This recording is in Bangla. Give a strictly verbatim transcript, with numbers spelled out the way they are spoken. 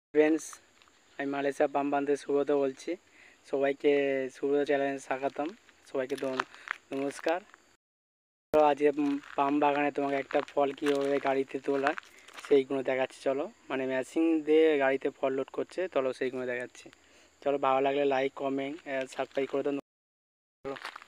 ফ্রেন্ডস, আমি মালয়েশিয়া পাম বান্ধে সুব্রত বলছি। সবাইকে সুব্রত চ্যালেঞ্জ স্বাগতম। সবাইকে নমস্কার। আজকে পাম বাগানে তোমাকে একটা ফল কীভাবে গাড়িতে তোলা সেইগুলো দেখাচ্ছি। চলো, মানে মেশিন দিয়ে গাড়িতে ফল লোড করছে, চলো সেইগুলো দেখাচ্ছি। চলো, ভালো লাগলে লাইক, কমেন্ট, সাবস্ক্রাইব করে দাও।